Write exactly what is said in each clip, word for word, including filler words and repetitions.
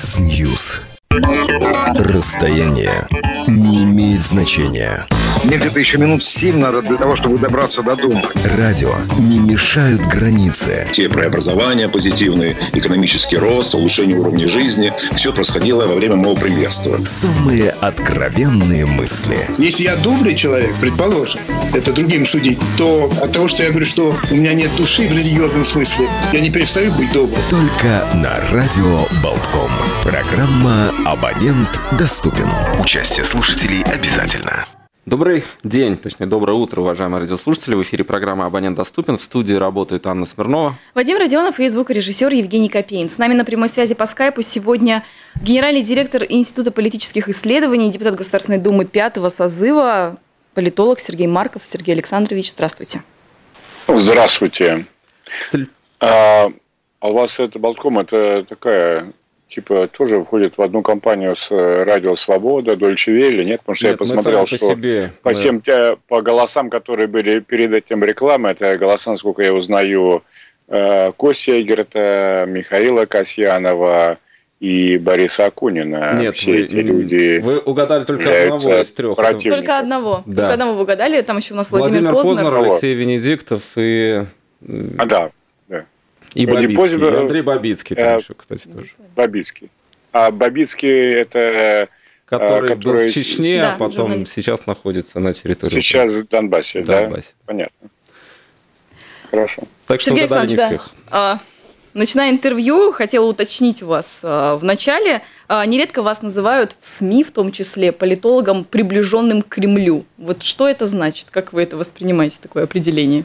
X-News. Расстояние не имеет значения. Мне где-то еще минут семь надо для того, чтобы добраться до дома. Радио не мешают границы. Те преобразования позитивные, экономический рост, улучшение уровня жизни. Все происходило во время моего премьерства. Самые откровенные мысли. Если я добрый человек, предположим, это другим судить, то от того, что я говорю, что у меня нет души в религиозном смысле, я не перестаю быть добрым. Только на радио Болтком. Программа «Абонент доступен». Участие слушателей обязательно. Добрый день, точнее, доброе утро, уважаемые радиослушатели. В эфире программа «Абонент доступен». В студии работает Анна Смирнова. Вадим Родионов и звукорежиссер Евгений Копейн. С нами на прямой связи по скайпу сегодня генеральный директор Института политических исследований, депутат Государственной Думы пятого созыва, политолог Сергей Марков. Сергей Александрович, здравствуйте. Здравствуйте. А, а у вас это Болтком, это такая... Типа тоже входит в одну компанию с Радио Свобода, Дольче Велле, нет? Потому что нет, я посмотрел, что по, себе, по, да. тем, по голосам, которые были перед этим рекламой, это голоса, насколько я узнаю, Кости Эгерта, Михаила Касьянова и Бориса Акунина. Нет, все вы, эти люди вы угадали только одного из трех. Только одного. Да. Только одного вы угадали. Там еще у нас Владимир, Владимир Познер. Познер, Алексей Венедиктов и... А, да. И Бабицкий, Позитив... и Андрей Бабицкий там а, еще, кстати, тоже. Бабицкий. А Бабицкий это... Который, который был в Чечне, да, а потом журналист. Сейчас находится на территории... Сейчас в Донбассе, да? Донбассе. Понятно. Хорошо. Так что Сергей Александрович, да. Всех. А, начиная интервью, хотела уточнить у вас а, в начале. А, нередко вас называют в СМИ, в том числе, политологом, приближенным к Кремлю. Вот что это значит? Как вы это воспринимаете, такое определение?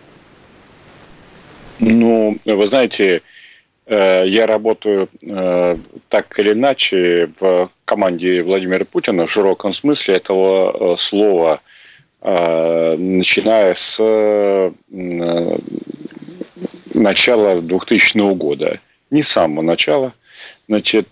Ну, вы знаете, я работаю так или иначе в команде Владимира Путина в широком смысле этого слова, начиная с начала двухтысячного года. Не с самого начала. Значит,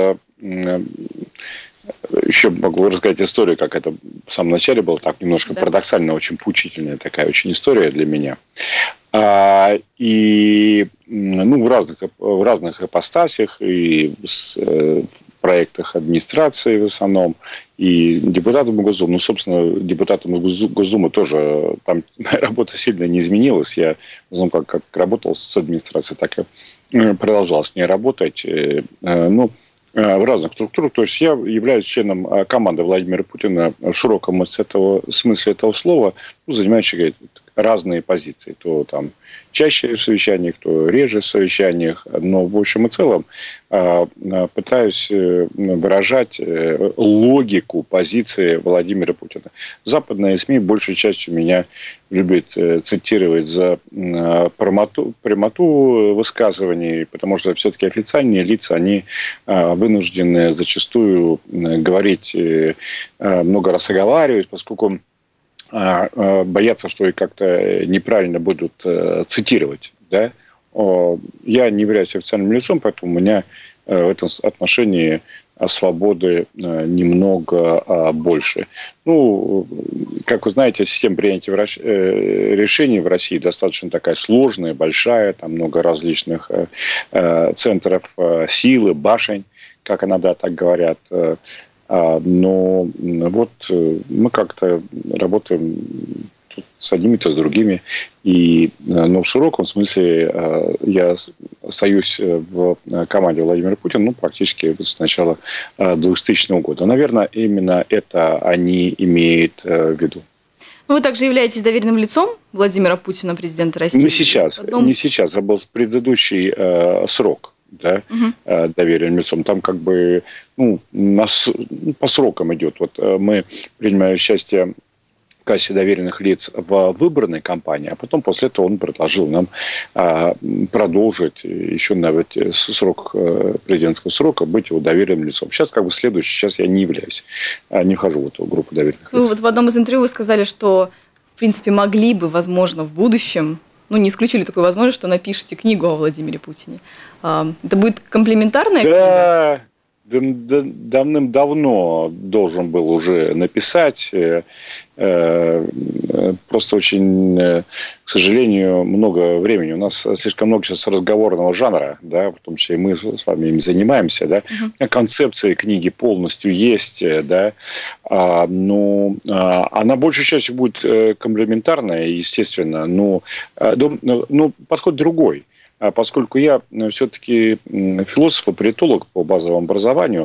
еще могу рассказать историю, как это в самом начале было, так немножко да. парадоксальная, очень поучительная такая очень история для меня. А, и ну, в, разных, в разных ипостасях, и в э, проектах администрации в основном, и депутатом Госдумы. Ну, собственно, депутатом Госдумы тоже там работа сильно не изменилась. Я, в основном, как, как работал с администрацией, так и продолжал с ней работать. Э, э, ну, в разных структурах. То есть я являюсь членом команды Владимира Путина в широком этого, смысле этого слова, ну, занимающий разные позиции. То там чаще в совещаниях, то реже в совещаниях. Но в общем и целом пытаюсь выражать логику позиции Владимира Путина. Западные СМИ большей частью меня любят цитировать за прямоту, прямоту высказываний, потому что все-таки официальные лица, они вынуждены зачастую говорить, много раз оговаривать, поскольку боятся, что их как-то неправильно будут цитировать. Да? Я не являюсь официальным лицом, поэтому у меня в этом отношении свободы немного больше. Ну, как вы знаете, система принятия решений в России достаточно такая сложная, большая, там много различных центров силы, башень, как иногда так говорят. Но вот мы как-то работаем с одними-то, с другими. И, но в широком смысле я остаюсь в команде Владимира Путина ну, практически с начала двухтысячного года. Наверное, именно это они имеют в виду. Ну, вы также являетесь доверенным лицом Владимира Путина, президента России? Не сейчас, Потом... не сейчас, а был предыдущий э, срок. Да, угу. доверенным лицом. Там как бы ну, нас, ну, по срокам идет. Вот мы принимаем участие в кассе доверенных лиц в выборной кампании, а потом после этого он предложил нам а, продолжить еще на срок президентского срока быть его доверенным лицом. Сейчас как бы следующий, сейчас я не являюсь, не вхожу в эту группу доверенных ну, лиц. Вот в одном из интервью вы сказали, что в принципе могли бы, возможно, в будущем ну, не исключили такую возможность, что напишите книгу о Владимире Путине. Это будет комплементарная да, книга? давным-давно должен был уже написать. Просто очень, к сожалению, много времени. У нас слишком много сейчас разговорного жанра, да, в том числе и мы с вами им занимаемся, да. Uh-huh. Концепция книги полностью есть, да, но она большей частью будет комплементарная, естественно, но, но подход другой. Поскольку я все-таки философ и политолог по базовому образованию,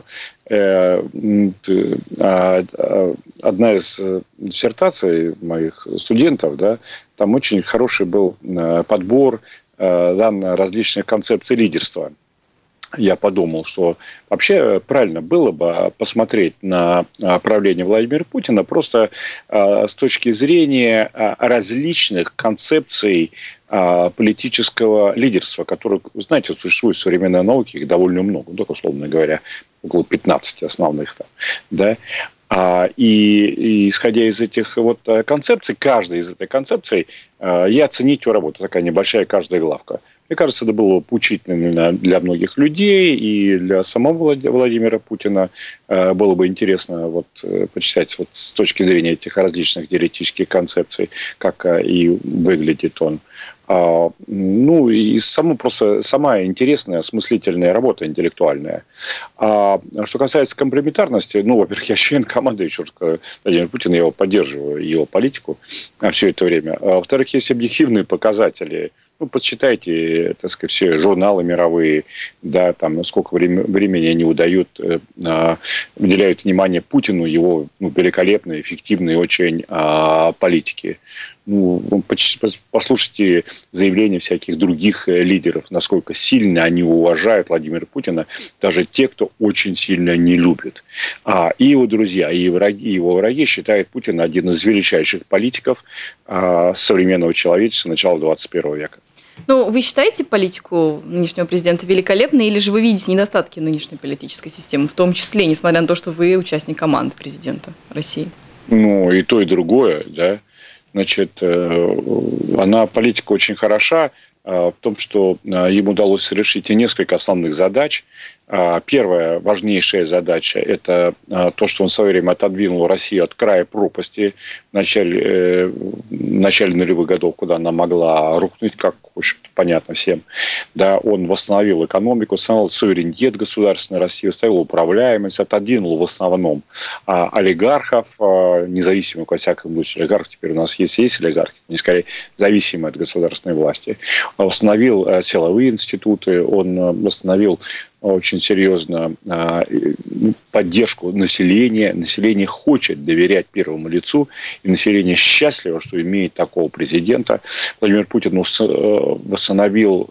одна из диссертаций моих студентов, да, там очень хороший был подбор да, на различных концепций лидерства. Я подумал, что вообще правильно было бы посмотреть на правление Владимира Путина просто с точки зрения различных концепций политического лидерства, которое, знаете, существует в современной науке, их довольно много, ну, так условно говоря, около пятнадцати основных. Там, да? а, и, и исходя из этих вот концепций, каждой из этих концепций, я оценить его работу, такая небольшая каждая главка. Мне кажется, это было поучительно для многих людей, и для самого Владимира Путина было бы интересно вот почитать вот с точки зрения этих различных теоретических концепций, как и выглядит он. Ну, и само, просто сама интересная, осмыслительная работа интеллектуальная. А что касается комплементарности, ну, во-первых, я член команды, еще раз, Владимира Путина, я его поддерживаю, его политику все это время. А во-вторых, есть объективные показатели. Ну, подсчитайте, так сказать, все журналы мировые, да, там, сколько времени они удают, э, уделяют внимание Путину, его ну, великолепной, эффективной очень э, политике. Ну, послушайте заявления всяких других лидеров, насколько сильно они уважают Владимира Путина, даже те, кто очень сильно не любит. А, и его друзья, и враги, его враги считают Путина одним из величайших политиков а, современного человечества начала двадцать первого века. Ну, вы считаете политику нынешнего президента великолепной, или же вы видите недостатки нынешней политической системы, в том числе, несмотря на то, что вы участник команды президента России? Ну, и то, и другое, да. Значит, она, политика очень хороша в том, что ему удалось решить и несколько основных задач. Первая важнейшая задача – это то, что он в свое время отодвинул Россию от края пропасти в начале, в начале нулевых годов, куда она могла рухнуть, как очень понятно всем. Да, он восстановил экономику, восстановил суверенитет государственной России, восстановил управляемость, отодвинул в основном олигархов, независимых, во всяком случае, олигархов теперь у нас есть, есть олигархи, не скорее зависимые от государственной власти. Восстановил силовые институты, он восстановил очень серьезно поддержку населения. Население хочет доверять первому лицу, и население счастливо, что имеет такого президента. Владимир Путин восстановил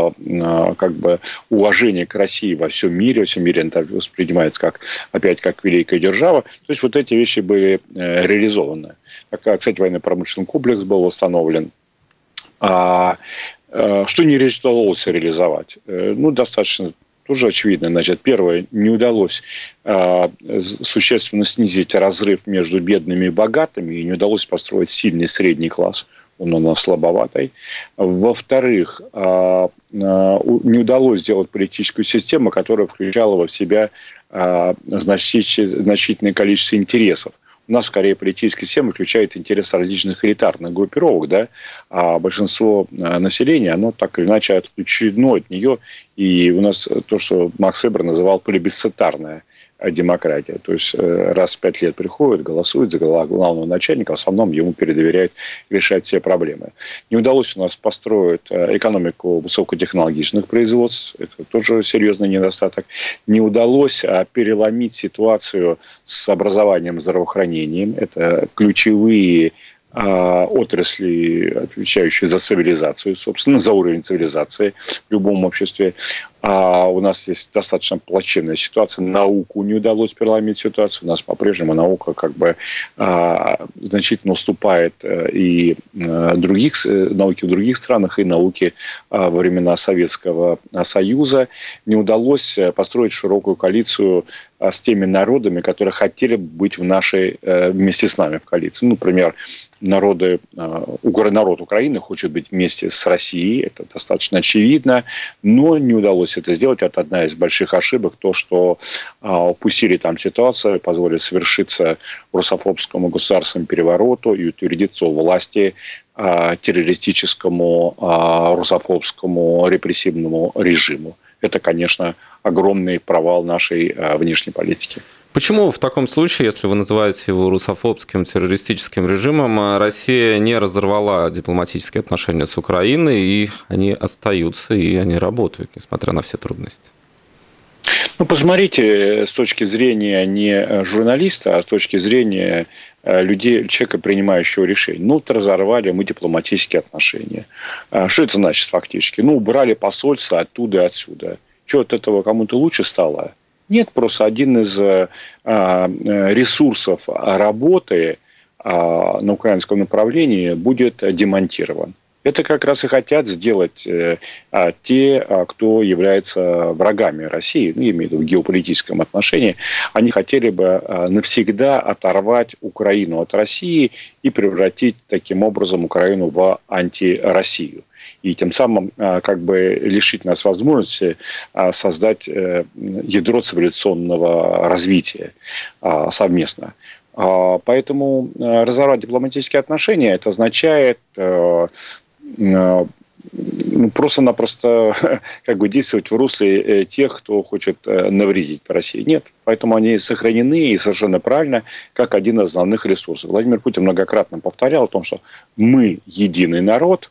как бы уважение к России во всем мире. Во всем мире это воспринимается как, опять как великая держава. То есть вот эти вещи были реализованы. Кстати, военно-промышленный комплекс был восстановлен. Что не удалось реализовать? Ну, достаточно тоже очевидно. Значит, первое, не удалось э, существенно снизить разрыв между бедными и богатыми, и не удалось построить сильный средний класс. Он у нас слабоватый. Во-вторых, э, э, не удалось сделать политическую систему, которая включала в себя э, значительное количество интересов. У нас, скорее, политическая система включает интерес различных элитарных группировок, да, а большинство населения, оно так или иначе отключено от нее. И у нас то, что Макс Вебер называл плебисцитарная демократия. То есть раз в пять лет приходит, голосует за главного начальника, в основном ему передоверяют решать все проблемы. Не удалось у нас построить экономику высокотехнологичных производств. Это тоже серьезный недостаток. Не удалось переломить ситуацию с образованием и здравоохранением. Это ключевые отрасли, отвечающие за цивилизацию, собственно, за уровень цивилизации в любом обществе. А у нас есть достаточно плачевная ситуация. Науку не удалось переломить ситуацию. У нас по-прежнему наука как бы а, значительно уступает и а, других, науки в других странах, и науки а, во времена Советского Союза. Не удалось построить широкую коалицию с теми народами, которые хотели бы быть в нашей, вместе с нами в коалиции. Ну, например, народы, народ Украины хочет быть вместе с Россией, это достаточно очевидно, но не удалось это сделать. Это одна из больших ошибок, то, что упустили там ситуацию, позволили совершиться русофобскому государственному перевороту и утвердиться у власти террористическому, русофобскому репрессивному режиму. Это, конечно, огромный провал нашей внешней политики. Почему в таком случае, если вы называете его русофобским террористическим режимом, Россия не разорвала дипломатические отношения с Украиной, и они остаются, и они работают, несмотря на все трудности? Ну, посмотрите, с точки зрения не журналиста, а с точки зрения людей, человека, принимающего решения. Ну, вот разорвали мы дипломатические отношения. Что это значит фактически? Ну, убрали посольство оттуда и отсюда. Что от этого кому-то лучше стало? Нет, просто один из ресурсов работы на украинском направлении будет демонтирован. Это как раз и хотят сделать те, кто является врагами России, ну, я имею в виду в геополитическом отношении. Они хотели бы навсегда оторвать Украину от России и превратить таким образом Украину в антироссию. И тем самым как бы лишить нас возможности создать ядро цивилизационного развития совместно. Поэтому разорвать дипломатические отношения, это означает ну, просто-напросто как бы действовать в русле тех, кто хочет навредить России. Нет. Поэтому они сохранены и совершенно правильно, как один из основных ресурсов. Владимир Путин многократно повторял о том, что мы единый народ,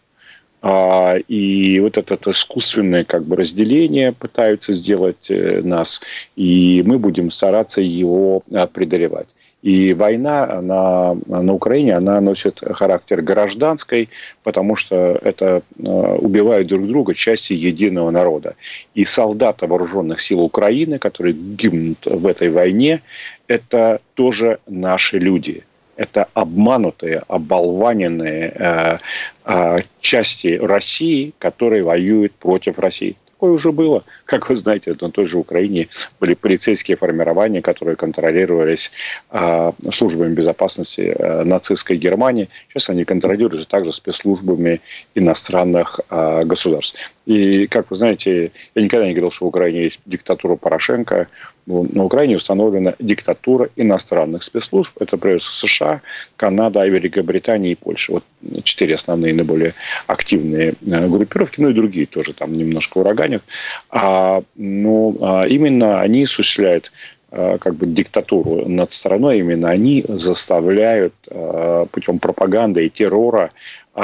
и вот это искусственное как бы разделение пытаются сделать нас, и мы будем стараться его преодолевать. И война на, на Украине, она носит характер гражданской, потому что это убивают друг друга части единого народа. И солдаты вооруженных сил Украины, которые гибнут в этой войне, это тоже наши люди. Это обманутые, оболваненные э, э, части России, которые воюют против России. Такое уже было. Как вы знаете, на той же Украине были полицейские формирования, которые контролировались э, службами безопасности э, нацистской Германии. Сейчас они контролируются также спецслужбами иностранных э, государств. И, как вы знаете, я никогда не говорил, что в Украине есть диктатура Порошенко. На Украине установлена диктатура иностранных спецслужб. Это, прежде всего, США, Канада, Великобритания и Польша. Вот четыре основные, наиболее активные группировки. Ну и другие тоже там немножко ураганят. А, но а, именно они осуществляют а, как бы диктатуру над страной. Именно они заставляют а, путем пропаганды и террора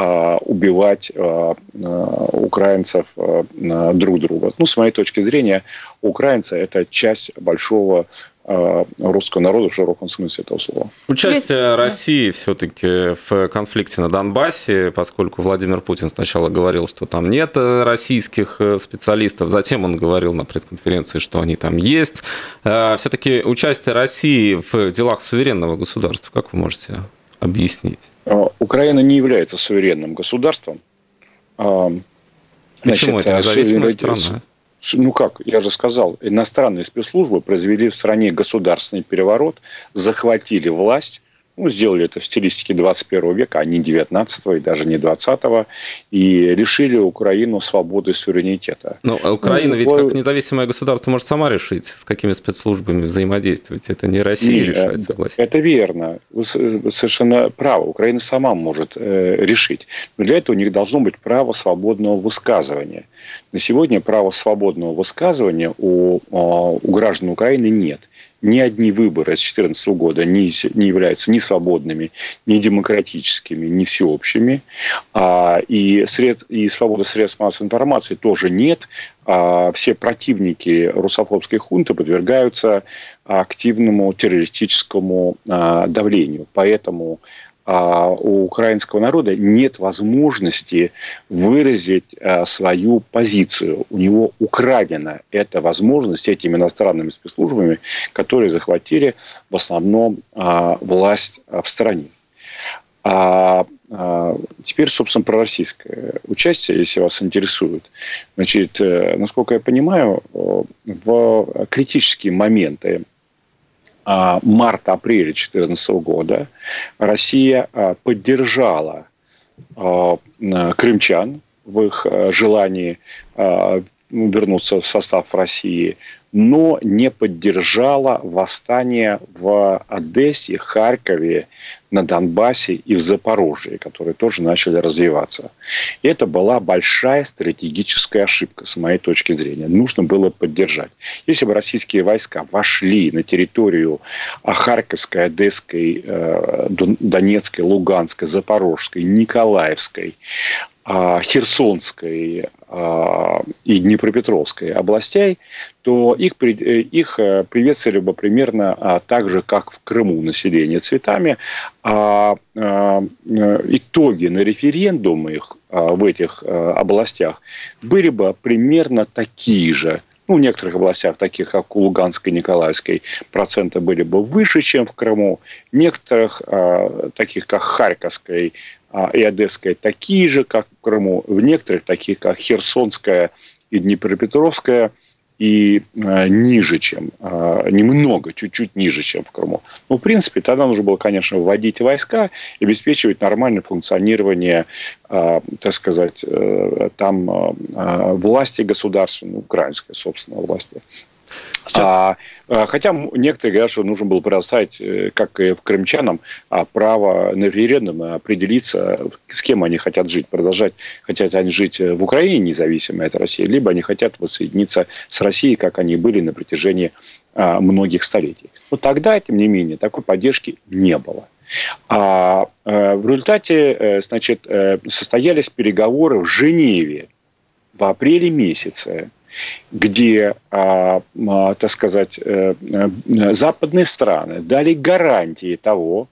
убивать украинцев друг друга. Ну, с моей точки зрения, украинцы – это часть большого русского народа в широком смысле этого слова. Участие России все-таки в конфликте на Донбассе, поскольку Владимир Путин сначала говорил, что там нет российских специалистов, затем он говорил на пресс-конференции, что они там есть. Все-таки участие России в делах суверенного государства, как вы можете объяснить? Украина не является суверенным государством. Почему? Значит, это независимая страна? Ну как, я же сказал, иностранные спецслужбы произвели в стране государственный переворот, захватили власть, ну, сделали это в стилистике двадцать первого века, а не девятнадцатого и даже не двадцатого, и лишили Украину свободы и суверенитета. Но Украина ну, ведь как независимое государство может сама решить, с какими спецслужбами взаимодействовать. Это не Россия Нет, решает, согласен. Это верно. Вы совершенно правы. Украина сама может э, решить. Но для этого у них должно быть право свободного высказывания. На сегодня права свободного высказывания у, у граждан Украины нет. Ни одни выборы с две тысячи четырнадцатого года не, не являются ни свободными, ни демократическими, ни всеобщими. А, и, сред, и свободы средств массовой информации тоже нет. А, все противники русофобской хунты подвергаются активному террористическому а, давлению. Поэтому у украинского народа нет возможности выразить свою позицию. У него украдена эта возможность этими иностранными спецслужбами, которые захватили в основном власть в стране. А теперь, собственно, про российское участие, если вас интересует. Значит, насколько я понимаю, в критические моменты марта-апреля две тысячи четырнадцатого года Россия поддержала крымчан в их желании вернуться в состав России, но не поддержала восстание в Одессе, Харькове, на Донбассе и в Запорожье, которые тоже начали развиваться. И это была большая стратегическая ошибка, с моей точки зрения. Нужно было поддержать. Если бы российские войска вошли на территорию Харьковской, Одесской, Донецкой, Луганской, Запорожской, Николаевской, Херсонской и Днепропетровской областей, то их, их приветствовали бы примерно так же, как в Крыму население цветами. А итоги на референдумах в этих областях были бы примерно такие же. Ну, в некоторых областях, таких как у Луганской и Николаевской, проценты были бы выше, чем в Крыму. В некоторых, таких как Харьковской и Одесская, такие же, как в Крыму. В некоторых, таких как Херсонская и Днепропетровская, и э, ниже, чем, э, немного, чуть-чуть ниже, чем в Крыму. Ну, в принципе, тогда нужно было, конечно, вводить войска и обеспечивать нормальное функционирование, э, так сказать, э, там э, власти государственной, украинской, собственно, власти. А, хотя некоторые говорят, что нужно было предоставить, как и крымчанам, право на референдум определиться, с кем они хотят жить. Продолжать, хотят они жить в Украине, независимо от России, либо они хотят воссоединиться с Россией, как они были на протяжении многих столетий. Но тогда, тем не менее, такой поддержки не было. А в результате, значит, состоялись переговоры в Женеве в апреле месяце, где, так сказать, западные страны дали гарантии того,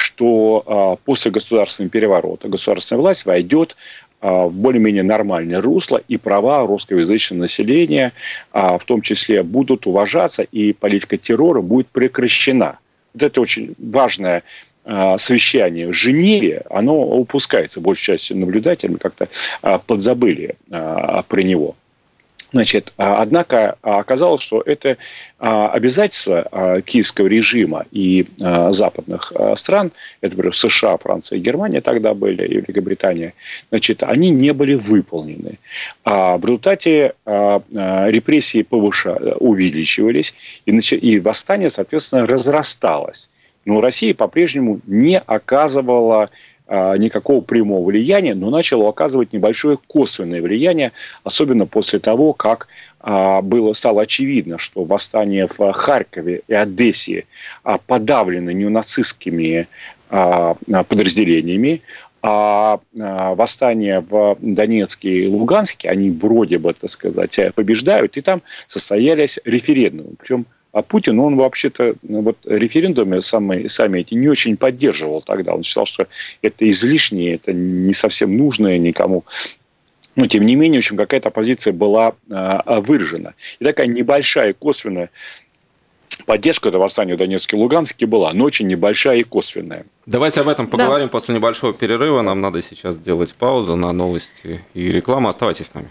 что после государственного переворота государственная власть войдет в более-менее нормальное русло, и права русскоязычного населения в том числе будут уважаться, и политика террора будет прекращена. Вот это очень важное совещание в Женеве, оно упускается большей частью наблюдателями, как-то подзабыли про него. Значит, однако оказалось, что это обязательства киевского режима и западных стран, это, например, США, Франция и Германия тогда были, и Великобритания, значит, они не были выполнены. А в результате репрессии повыша... увеличивались, и восстание, соответственно, разрасталось. Но Россия по-прежнему не оказывала никакого прямого влияния, но начало оказывать небольшое косвенное влияние, особенно после того, как было, стало очевидно, что восстание в Харькове и Одессе подавлено неонацистскими подразделениями, а восстания в Донецке и Луганске, они вроде бы, так сказать, побеждают, и там состоялись референдумы. Причем А Путин, он вообще-то вот референдумы сами, сами эти не очень поддерживал тогда. Он считал, что это излишнее, это не совсем нужное никому. Но, тем не менее, в общем, какая-то оппозиция была э, выражена. И такая небольшая косвенная поддержка до восстания в Донецке и Луганске была, но очень небольшая и косвенная. Давайте об этом поговорим да. после небольшого перерыва. Нам надо сейчас сделать паузу на новости и рекламу. Оставайтесь с нами.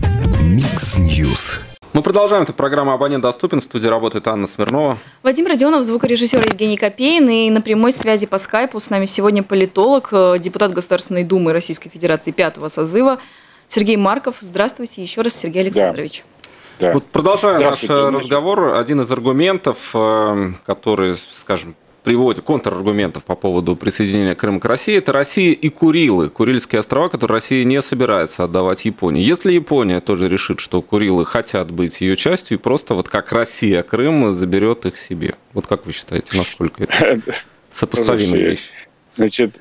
Микс Ньюс. Мы продолжаем. Это программа «Абонент доступен». В студии работает Анна Смирнова. Вадим Родионов, звукорежиссер Евгений Копейн. И на прямой связи по скайпу с нами сегодня политолог, депутат Государственной Думы Российской Федерации пятого созыва Сергей Марков. Здравствуйте еще раз, Сергей Александрович. Да. Вот продолжая наш разговор, один из аргументов, который, скажем, приводит контраргументов по поводу присоединения Крыма к России, это Россия и Курилы, Курильские острова, которые Россия не собирается отдавать Японии. Если Япония тоже решит, что Курилы хотят быть ее частью, и просто вот как Россия Крым заберет их себе. Вот как вы считаете, насколько это сопоставимые вещи? Значит,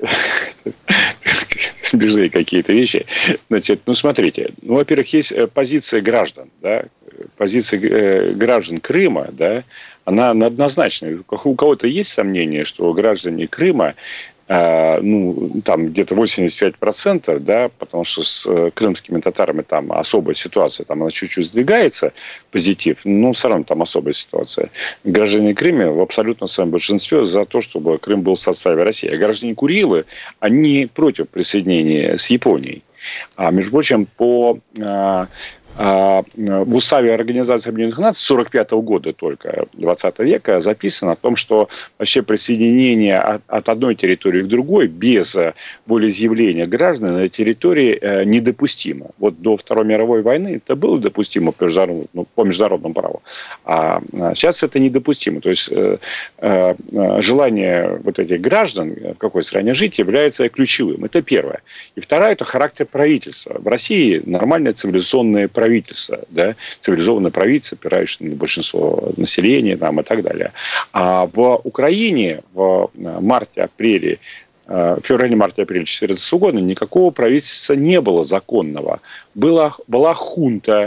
смешные какие-то вещи. Значит, ну, смотрите. Ну, во-первых, есть позиция граждан, да, позиция граждан Крыма, да, она однозначная. У кого-то есть сомнение, что граждане Крыма, ну, там где-то восемьдесят пять процентов, да, потому что с крымскими татарами там особая ситуация, там она чуть-чуть сдвигается, позитив, но все равно там особая ситуация. Граждане Крыма в абсолютном своем большинстве за то, чтобы Крым был в составе России. А граждане Курилы, они против присоединения с Японией. А, между прочим, по в уставе Организации Объединенных Наций сорок пятого года только двадцатого века записано о том, что вообще присоединение от, от одной территории к другой без волеизъявления граждан на территории недопустимо. Вот до Второй мировой войны это было допустимо по международному, ну, по международному праву, а сейчас это недопустимо. То есть желание вот этих граждан в какой стране жить является ключевым. Это первое. И второе – это характер правительства. В России нормальное цивилизационное правительство, да, цивилизованное правительство, опирающееся на большинство населения там, и так далее. А в Украине в марте-апреле, в феврале-марте-апреле две тысячи четырнадцатого года никакого правительства не было законного. Была, была хунта,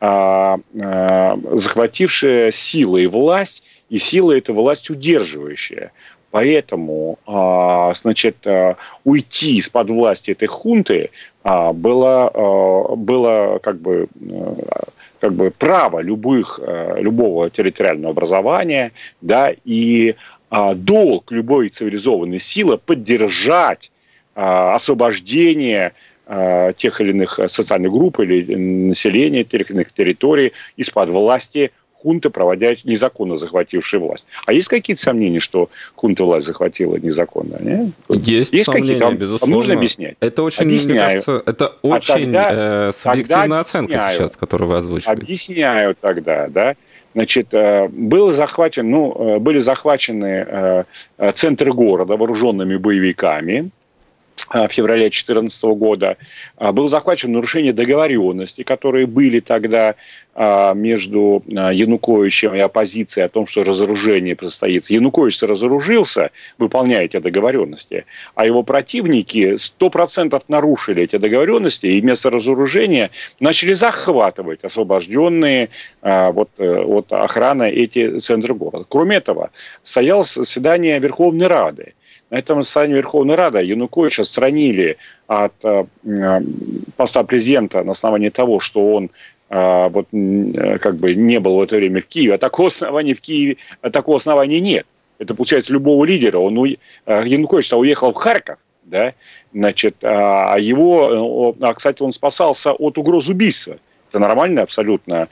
захватившая силой власть, и сила эта власть удерживающая. Поэтому, значит, уйти из-под власти этой хунты было, было как бы, как бы право любых, любого территориального образования, да, и долг любой цивилизованной силы поддержать освобождение тех или иных социальных групп или населения тех или иных территорий из-под власти хунта, проводя незаконно захватившая власть. А есть какие-то сомнения, что хунта власть захватила незаконно? Нет? Есть, есть сомнения, вам, безусловно. Вам нужно объяснять? Это очень, Объясняю. мне кажется, это очень а тогда, э, субъективная оценка сейчас, которую вы озвучиваете. Объясняю тогда, да. Значит, был захвачен, ну, были захвачены центры города вооруженными боевиками в феврале две тысячи четырнадцатого года. Было захвачено нарушение договоренностей, которые были тогда между Януковичем и оппозицией о том, что разоружение состоится. Янукович разоружился, выполняя эти договоренности, а его противники сто процентов нарушили эти договоренности и вместо разоружения начали захватывать освобожденные вот, от охраны эти центры города. Кроме этого, состоялось заседание Верховной Рады. На этом заседании Верховной Рады Януковича отстранили от э, поста президента на основании того, что он э, вот, э, как бы не был в это время в Киеве. А такого основания в Киеве, такого основания нет. Это получается любого лидера. Он, э, Янукович уехал в Харьков, да, значит, а его, а, кстати, он спасался от угроз убийства. Это нормально абсолютно.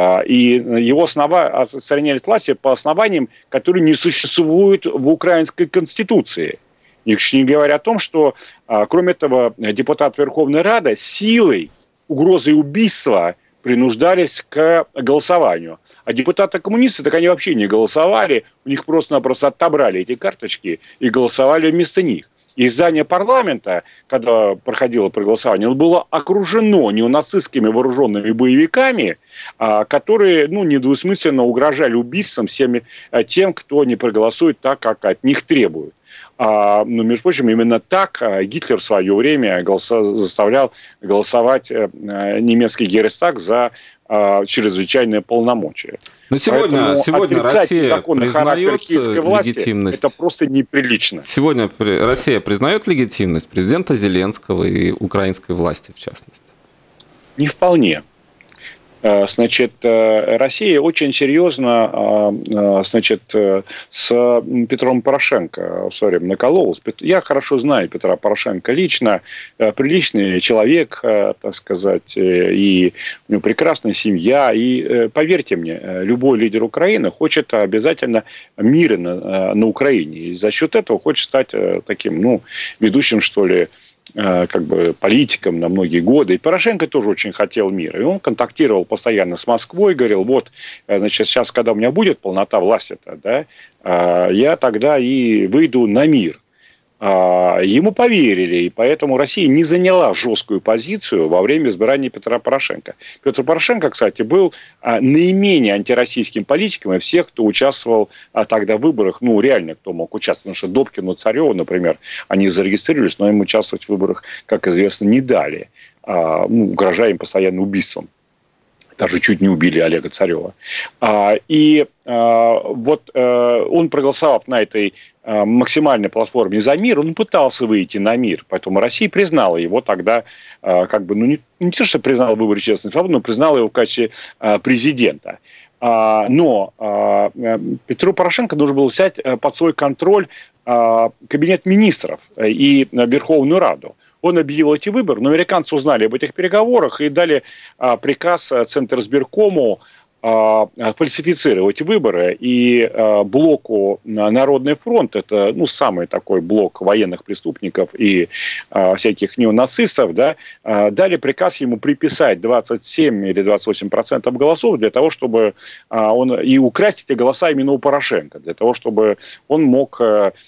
И его отстраняли от власти по основаниям, которые не существуют в украинской конституции. Не говоря о том, что, кроме этого, депутаты Верховной Рады силой, угрозой убийства принуждались к голосованию. А депутаты-коммунисты, так они вообще не голосовали, у них просто-напросто отобрали эти карточки и голосовали вместо них. И здание парламента, когда проходило проголосование, было окружено неонацистскими вооруженными боевиками, которые ну, недвусмысленно угрожали убийством всеми тем, кто не проголосует так, как от них требуют. Но, между прочим, именно так Гитлер в свое время голоса- заставлял голосовать немецкий Герестаг за чрезвычайные полномочия. Но сегодня, сегодня Россия признает легитимность. Это просто неприлично. Сегодня Россия признает легитимность президента Зеленского и украинской власти, в частности? Не вполне. Значит, Россия очень серьезно, значит, с Петром Порошенко в свое время накололась. Я хорошо знаю Петра Порошенко лично, приличный человек, так сказать, и у него прекрасная семья. И поверьте мне, любой лидер Украины хочет обязательно мира на, на Украине. И за счет этого хочет стать таким, ну, ведущим, что ли, как бы политиком на многие годы. И Порошенко тоже очень хотел мира. И он контактировал постоянно с Москвой, говорил, вот, значит, сейчас, когда у меня будет полнота власти-то, да, я тогда и выйду на мир. Ему поверили, и поэтому Россия не заняла жесткую позицию во время избрания Петра Порошенко. Петр Порошенко, кстати, был наименее антироссийским политиком из всех, кто участвовал тогда в выборах, ну, реально, кто мог участвовать. Потому что Добкину, Цареву, например, они зарегистрировались, но им участвовать в выборах, как известно, не дали, ну, угрожая им постоянно убийством. Даже чуть не убили Олега Царева. И вот он, проголосовав на этой максимальной платформе за мир, он пытался выйти на мир. Поэтому Россия признала его тогда, как бы, ну, не, не то, что признала выборы честных, но признала его в качестве президента. Но Петру Порошенко нужно было взять под свой контроль Кабинет министров и Верховную Раду. он объявил эти выборы, но американцы узнали об этих переговорах и дали приказ Центризбиркому фальсифицировать выборы, и блоку «Народный фронт», это ну, самый такой блок военных преступников и всяких неонацистов, да, дали приказ ему приписать двадцать семь или двадцать восемь процентов голосов для того, чтобы он и украсть эти голоса именно у Порошенко, для того, чтобы он мог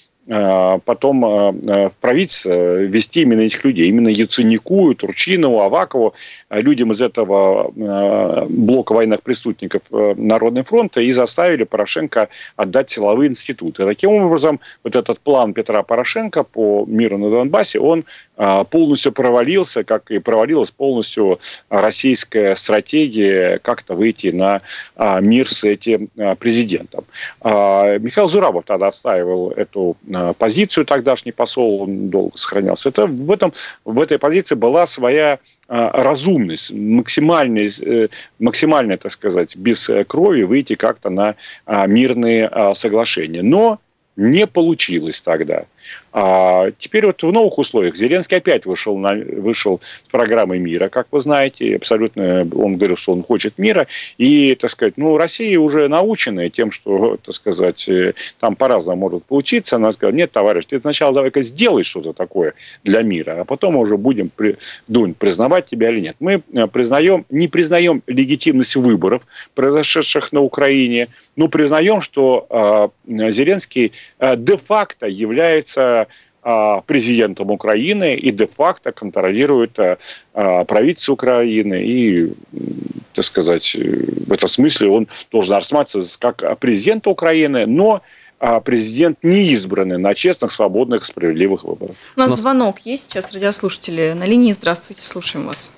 потом в правительство вести именно этих людей, именно Яценюку, Турчинову, Авакову, людям из этого блока военных преступников Народный фронт, и заставили Порошенко отдать силовые институты. Таким образом, вот этот план Петра Порошенко по миру на Донбассе, он полностью провалился, как и провалилась полностью российская стратегия как-то выйти на мир с этим президентом. Михаил Зурабов тогда отстаивал эту позицию, тогдашний посол, он долго сохранялся. Это в, этом, в этой позиции была своя разумность, максимальная, максимальная, так сказать, без крови выйти как-то на мирные соглашения. Но не получилось тогда. А теперь вот в новых условиях Зеленский опять вышел, на, вышел с программой мира, как вы знаете, абсолютно он говорил, что он хочет мира, и, так сказать, ну, Россия уже наученная тем, что, так сказать, там по-разному может получиться, она сказала, нет, товарищ, ты сначала давай-ка сделай что-то такое для мира, а потом мы уже будем думать, признавать тебя или нет. Мы признаем, не признаем легитимность выборов, произошедших на Украине, но признаем, что э, Зеленский э, де-факто является президентом Украины и де-факто контролирует правительство Украины. И, так сказать, в этом смысле он должен рассматриваться как президент Украины, но президент не избранный на честных, свободных, справедливых выборах. У нас звонок есть сейчас, радиослушатели на линии. Здравствуйте, слушаем вас.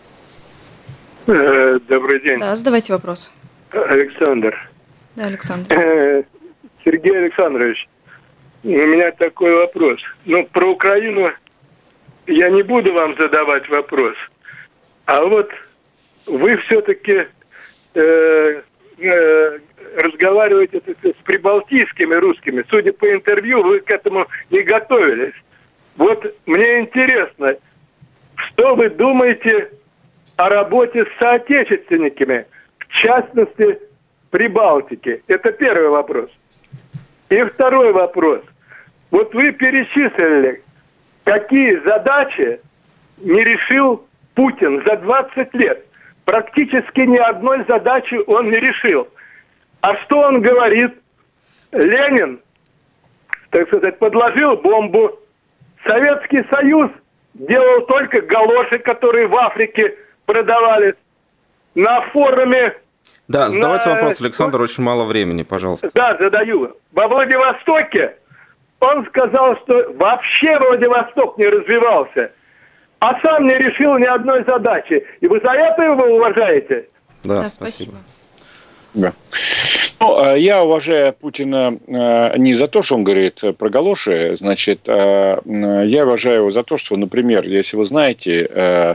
Добрый день. Да, задавайте вопрос. Александр. Да, Александр. Сергей Александрович, у меня такой вопрос. Ну, про Украину я не буду вам задавать вопрос. А вот вы все-таки э, э, разговариваете с прибалтийскими русскими. Судя по интервью, вы к этому не готовились. Вот мне интересно, что вы думаете о работе с соотечественниками, в частности, Прибалтики? Это первый вопрос. И второй вопрос. Вот вы перечислили, какие задачи не решил Путин за двадцать лет. Практически ни одной задачи он не решил. А что он говорит? Ленин, так сказать, подложил бомбу. Советский Союз делал только галоши, которые в Африке продавались. На форуме... Да, задавайте на... вопрос, Александр, очень мало времени, пожалуйста. Да, задаю. Во Владивостоке он сказал, что вообще Владивосток не развивался, а сам не решил ни одной задачи. И вы за это его уважаете? Да, да, спасибо. спасибо. Да. Ну, я уважаю Путина не за то, что он говорит про галоши, значит, я уважаю его за то, что, например, если вы знаете,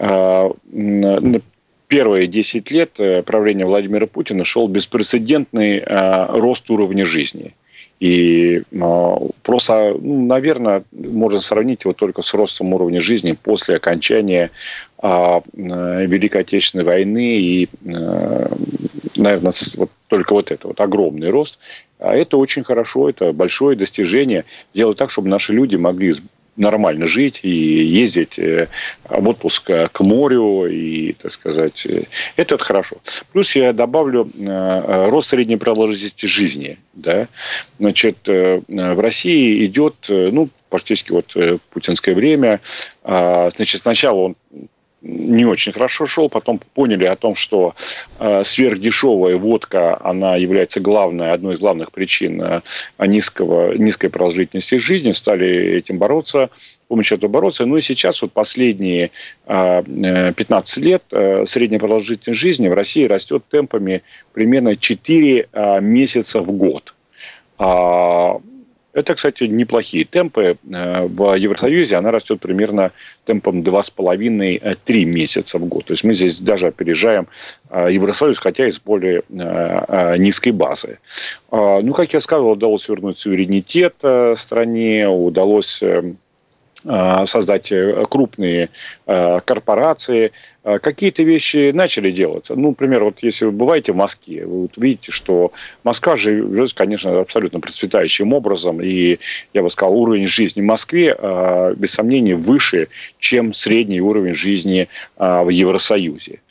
первые десять лет правления Владимира Путина шел беспрецедентный рост уровня жизни. И просто, ну, наверное, можно сравнить его только с ростом уровня жизни после окончания Великой Отечественной войны. И, наверное, вот только вот это вот огромный рост. Это очень хорошо, это большое достижение. Делать так, чтобы наши люди могли нормально жить и ездить в отпуск к морю, и, так сказать, это хорошо. Плюс я добавлю рост средней продолжительности жизни. Да? Значит, в России идет, ну, практически вот путинское время. Значит, сначала он не очень хорошо шел, потом поняли о том, что э, сверхдешевая водка, она является главной, одной из главных причин э, низкого, низкой продолжительности жизни, стали этим бороться, с помощью этого бороться. Ну и сейчас вот последние э, пятнадцать лет э, средняя продолжительность жизни в России растет темпами примерно четыре э, месяца в год. Это, кстати, неплохие темпы. В Евросоюзе она растет примерно темпом два с половиной - три месяца в год. То есть мы здесь даже опережаем Евросоюз, хотя и с более низкой базы. Ну, как я сказал, удалось вернуть суверенитет стране, удалось создать крупные корпорации. Какие-то вещи начали делаться. Ну, например, вот если вы бываете в Москве, вы вот видите, что Москва живет, конечно, абсолютно процветающим образом. И, я бы сказал, уровень жизни в Москве, без сомнения, выше, чем средний уровень жизни в Евросоюзе.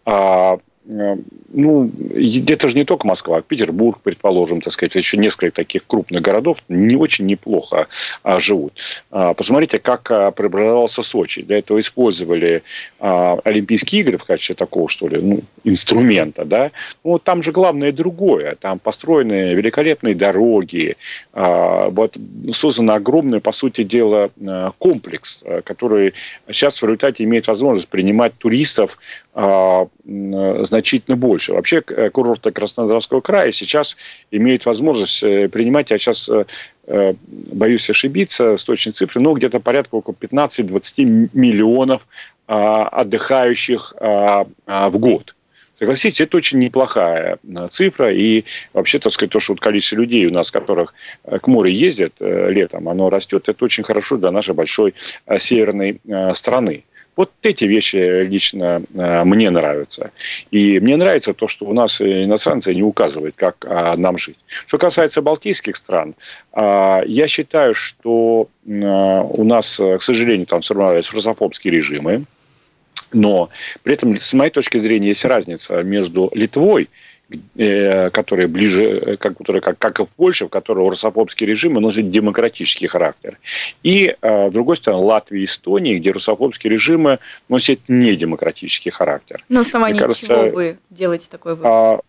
Ну, это же не только Москва, Петербург, предположим, так сказать, еще несколько таких крупных городов не очень неплохо а, живут. А, посмотрите, как а, преобразовался Сочи. Для этого использовали а, Олимпийские игры в качестве такого, что ли, ну, инструмента, да. Ну, там же главное другое. Там построены великолепные дороги, а, вот, создан огромный, по сути дела, комплекс, который сейчас в результате имеет возможность принимать туристов а, значительно больше. Вообще курорты Краснодарского края сейчас имеют возможность принимать, я сейчас боюсь ошибиться с точной цифрой, но где-то порядка около пятнадцать-двадцать миллионов отдыхающих в год. Согласитесь, это очень неплохая цифра. И вообще, так сказать, то, что вот количество людей у нас, которых к морю ездят летом, оно растет, это очень хорошо для нашей большой северной страны. Вот эти вещи лично э, мне нравятся. И мне нравится то, что у нас иностранцы не указывают, как э, нам жить. Что касается балтийских стран, э, я считаю, что э, у нас, к сожалению, там сформировались русофобские режимы. Но при этом, с моей точки зрения, есть разница между Литвой, которые ближе, которые, как, как и в Польше, в которой русофобские режимы носят демократический характер. И, с другой стороны, Латвия и Эстония, где русофобские режимы носят недемократический характер. На основании Мне кажется, чего вы делаете такой вывод?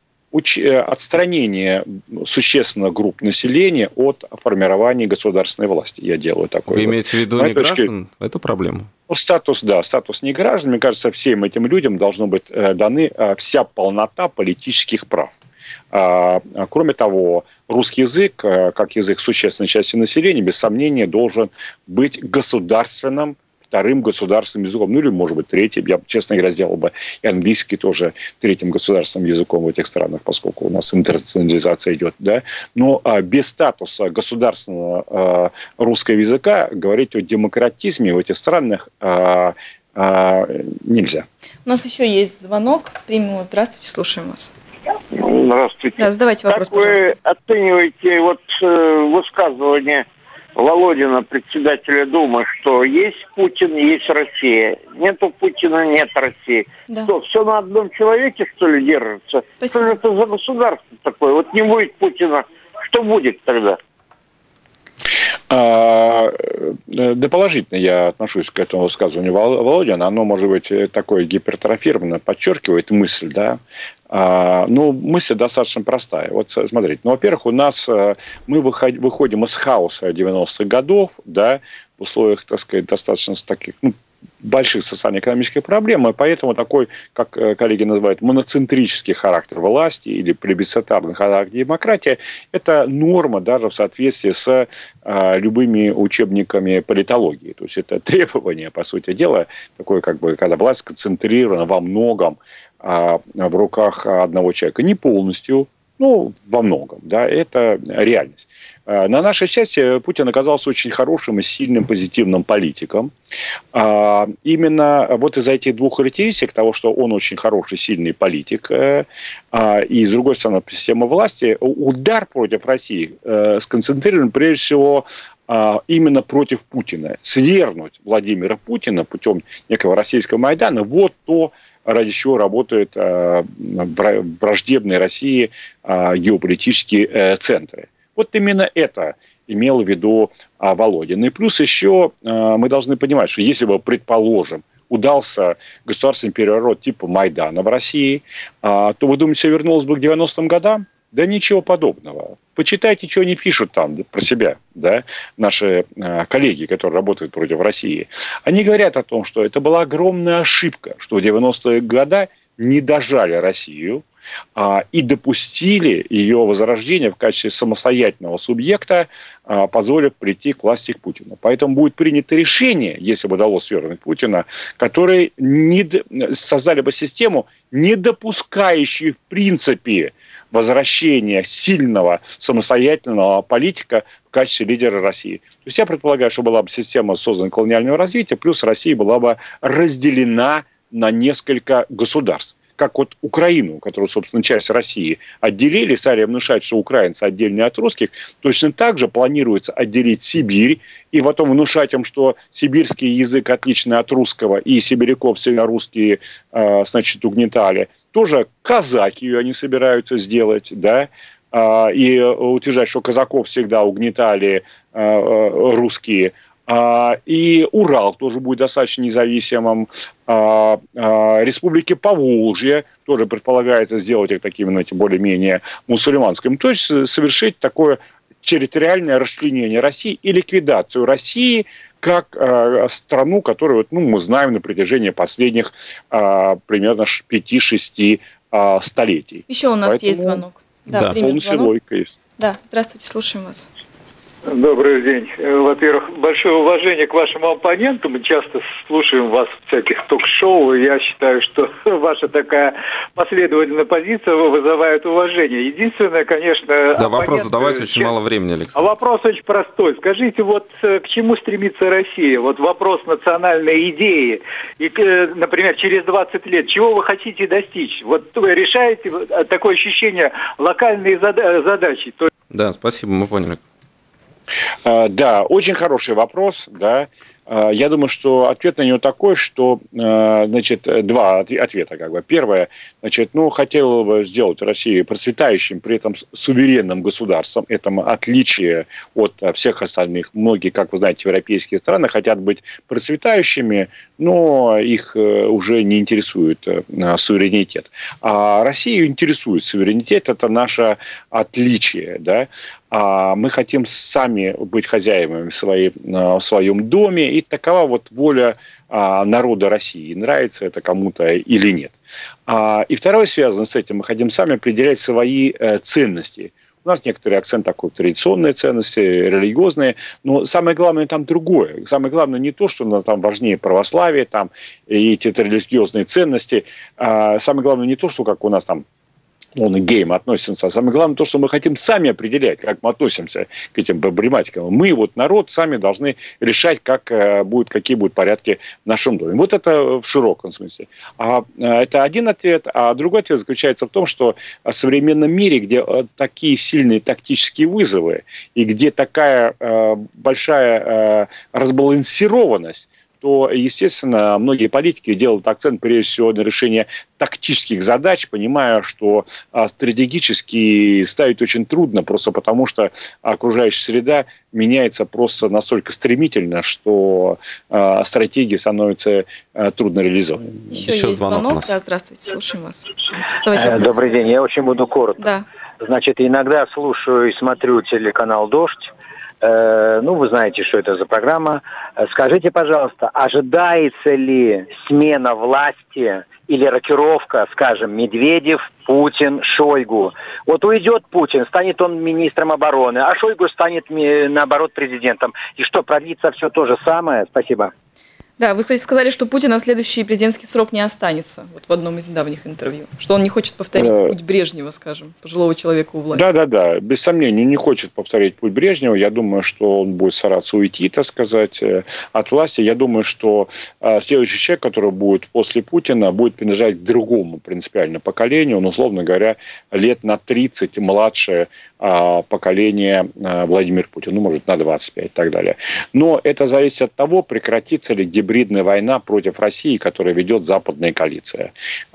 Отстранение существенных групп населения от формирования государственной власти. Я делаю такой. Вы имеете в виду не граждан эту проблему? Статус, да, статус не граждан. Мне кажется, всем этим людям должно быть даны вся полнота политических прав. Кроме того, русский язык, как язык существенной части населения, без сомнения, должен быть государственным, вторым государственным языком, ну или, может быть, третьим. Я, честно говоря, сделал бы и английский тоже третьим государственным языком в этих странах, поскольку у нас интернационализация идет. Да? Но а, без статуса государственного а, русского языка говорить о демократизме в этих странах а, а, нельзя. У нас еще есть звонок. Примем его. Здравствуйте, слушаем вас. Здравствуйте. Да, задавайте вопрос, как пожалуйста. Вы оцениваете вот э, высказывание Володина, председателя Думы, что есть Путин, есть Россия. Нету Путина, нет России. Да. Что, все на одном человеке, что ли, держится? Спасибо. Что же это за государство такое? Вот не будет Путина, что будет тогда? А, да, положительно я отношусь к этому высказыванию Володина. Оно, может быть, такое гипертрофированное, подчеркивает мысль, да. А, ну, мысль достаточно простая. Вот смотрите, ну, во-первых, у нас мы выходим из хаоса девяностых годов, да, в условиях, так сказать, достаточно таких, ну, больших социально-экономических проблем, и поэтому такой, как коллеги называют, моноцентрический характер власти или плебисцитарный характер демократии, это норма даже в соответствии с а, любыми учебниками политологии. То есть это требование, по сути дела, такое, как бы, когда власть сконцентрирована во многом а, в руках одного человека. Не полностью, ну, во многом, да, это реальность. На наше счастье, Путин оказался очень хорошим и сильным позитивным политиком. Именно вот из-за этих двух характеристик, того, что он очень хороший, сильный политик, и, с другой стороны, система власти, удар против России сконцентрирован, прежде всего, именно против Путина. Свергнуть Владимира Путина путем некого российского Майдана, вот то, ради чего работают враждебные России геополитические центры. Вот именно это имел в виду Володин. И плюс еще мы должны понимать, что если бы, предположим, удался государственный переворот типа Майдана в России, то, вы думаете, все вернулось бы к девяностым годам? Да ничего подобного. Почитайте, что они пишут там про себя, да, наши коллеги, которые работают против России. Они говорят о том, что это была огромная ошибка, что в девяностые годы не дожали Россию а, и допустили ее возрождение в качестве самостоятельного субъекта, а, позволив прийти к власти к Путину. Поэтому будет принято решение, если бы удалось свергнуть Путина, которые не, создали бы систему, не допускающую в принципе возвращения сильного самостоятельного политика в качестве лидера России. То есть я предполагаю, что была бы система создана колониального развития, плюс Россия была бы разделена на несколько государств. Как вот Украину, которую, собственно, часть России отделили, стали внушать, что украинцы отдельные от русских, точно так же планируется отделить Сибирь и потом внушать им, что сибирский язык отличный от русского, и сибиряков всегда русские, значит, угнетали. Тоже казаки они собираются сделать, да, и утверждать, что казаков всегда угнетали русские. И Урал тоже будет достаточно независимым. Республики Поволжье тоже предполагается сделать их такими, ну, более-менее мусульманскими. То есть совершить такое территориальное расчленение России и ликвидацию России как э, страну, которую, вот, ну, мы знаем на протяжении последних э, примерно пяти-шести э, столетий. Еще у нас Поэтому... есть звонок. Да, да. Примем звонок. Логика есть. Да, здравствуйте, слушаем вас. Добрый день. Во-первых, большое уважение к вашему оппоненту. Мы часто слушаем вас в всяких ток-шоу, и я считаю, что ваша такая последовательная позиция вызывает уважение. Единственное, конечно... Да, оппонент... вопрос задавайте, очень мало времени, Александр. А вопрос очень простой. Скажите, вот к чему стремится Россия? Вот вопрос национальной идеи. И, например, через двадцать лет, чего вы хотите достичь? Вот вы решаете такое ощущение локальные задачи. Да, спасибо, мы поняли. Да, очень хороший вопрос, да. Я думаю, что ответ на него такой, что, значит, два ответа, как бы. Первое, значит, ну, хотел бы сделать Россию процветающим, при этом суверенным государством. Это отличие от всех остальных. Многие, как вы знаете, европейские страны хотят быть процветающими, но их уже не интересует суверенитет. А Россию интересует суверенитет, это наше отличие, да. А мы хотим сами быть хозяевами в, своей, в своем доме, и такова вот воля а, народа России. Нравится это кому-то или нет. А, и второе, связано с этим, мы хотим сами определять свои э, ценности. У нас некоторый акцент такой, традиционные ценности, религиозные, но самое главное там другое. Самое главное не то, что ну, там важнее православие, там, и эти религиозные ценности. А самое главное не то, что как у нас там он и гейм относится. А самое главное то, что мы хотим сами определять, как мы относимся к этим проблематикам. Мы, вот народ, сами должны решать, как будет, какие будут порядки в нашем доме. Вот это в широком смысле. А, это один ответ. А другой ответ заключается в том, что в современном мире, где такие сильные тактические вызовы и где такая э, большая э, разбалансированность, то, естественно, многие политики делают акцент, прежде всего, на решение тактических задач, понимая, что а, стратегически ставить очень трудно, просто потому что окружающая среда меняется просто настолько стремительно, что а, стратегии становятся а, трудно реализованы. Еще, Еще есть звонок. звонок. Да, здравствуйте, слушаем вас. Добрый день, я очень буду коротко. Да. Значит, иногда слушаю и смотрю телеканал «Дождь». Ну, вы знаете, что это за программа. Скажите, пожалуйста, ожидается ли смена власти или рокировка, скажем, Медведев, Путин, Шойгу? Вот уйдет Путин, станет он министром обороны, а Шойгу станет, наоборот, президентом. И что, продлится все то же самое? Спасибо. Да, вы, кстати, сказали, что Путин на следующий президентский срок не останется. Вот в одном из недавних интервью. Что он не хочет повторить путь Брежнева, скажем, пожилого человека у власти. Да-да-да, без сомнения, не хочет повторить путь Брежнева. Я думаю, что он будет стараться уйти, так сказать, от власти. Я думаю, что следующий человек, который будет после Путина, будет принадлежать другому принципиально поколению. Он, условно говоря, лет на тридцать младше поколения Владимира Путина. Ну, может, на двадцать пять и так далее. Но это зависит от того, прекратится ли гибридная война против России, которую ведет западная коалиция.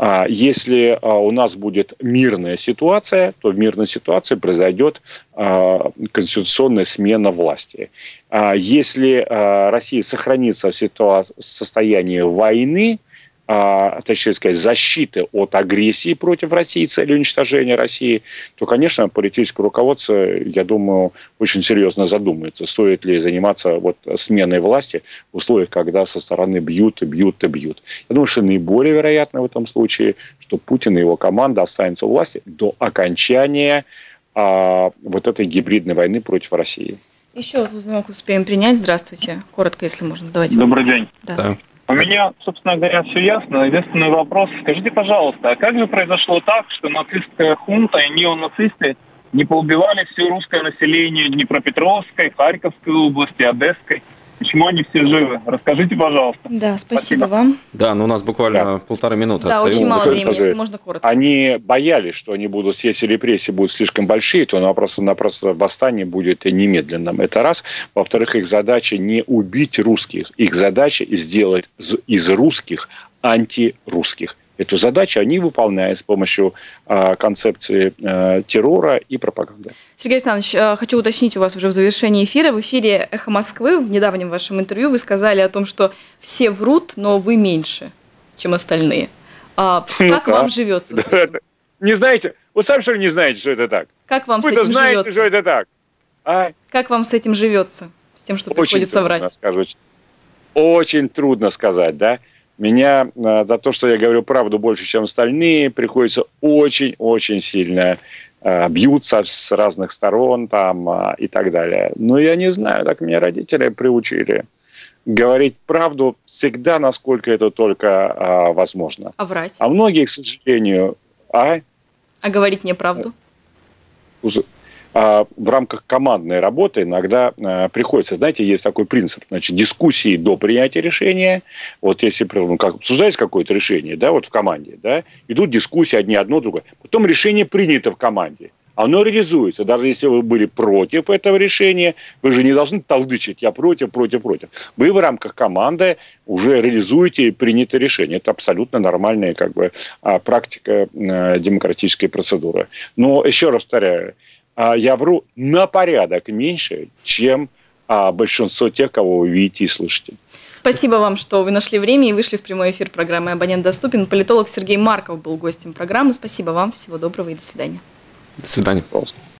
Если у нас будет мирная ситуация, то в мирной ситуации произойдет конституционная смена власти. Если Россия сохранится в состоянии войны, а, точнее сказать, защиты от агрессии против России, цели уничтожения России, то, конечно, политическое руководство, я думаю, очень серьезно задумается, стоит ли заниматься вот сменой власти в условиях, когда со стороны бьют и бьют и бьют. Я думаю, что наиболее вероятно в этом случае, что Путин и его команда останутся у власти до окончания а, вот этой гибридной войны против России. Еще звонок успеем принять. Здравствуйте. Коротко, если можно, задавайте Добрый вопрос. день. Да. Да. У меня, собственно говоря, все ясно. Единственный вопрос. Скажите, пожалуйста, а как же произошло так, что нацистская хунта и неонацисты не поубивали все русское население Днепропетровской, Харьковской области, Одесской? Почему они все живы? Расскажите, пожалуйста. Да, спасибо, спасибо. вам. Да, ну у нас буквально да. полторы минуты да, остается. очень мало ну, времени, если можно коротко. Они боялись, что они будут, если репрессии будут слишком большие, то просто-напросто восстание будет немедленным. Это раз. Во-вторых, их задача не убить русских. Их задача сделать из русских антирусских. Эту задачу они выполняют с помощью э, концепции э, террора и пропаганды. Сергей Александрович, э, хочу уточнить у вас уже в завершении эфира. В эфире «Эхо Москвы» в недавнем вашем интервью вы сказали о том, что все врут, но вы меньше, чем остальные. А, ну, как да. вам живется? Да, не знаете? Вы сами что ли не знаете, что это так? Как вам Вы-то с этим знаете, живется? что это так? А? Как вам с этим живется? С тем, что Очень приходится трудно, врать? Скажу. Очень трудно сказать, да? Меня э, за то, что я говорю правду больше, чем остальные, приходится очень-очень сильно э, бьются с разных сторон там, э, и так далее. Но я не знаю, так меня родители приучили говорить правду всегда, насколько это только э, возможно. А врать? А многие, к сожалению... А, а говорить неправду? В рамках командной работы иногда э, приходится, знаете, есть такой принцип, значит, дискуссии до принятия решения. Вот если ну, как, обсуждается какое-то решение, да, вот в команде, да, идут дискуссии одни одно, другое. Потом решение принято в команде. Оно реализуется. Даже если вы были против этого решения, вы же не должны толдычить «я против, против, против». Вы в рамках команды уже реализуете принятое решение. Это абсолютно нормальная как бы, практика демократической процедуры. Но, еще раз повторяю, я вру на порядок меньше, чем а, большинство тех, кого вы видите и слышите. Спасибо вам, что вы нашли время и вышли в прямой эфир программы «Абонент доступен». Политолог Сергей Марков был гостем программы. Спасибо вам, всего доброго и до свидания. До свидания. Пожалуйста.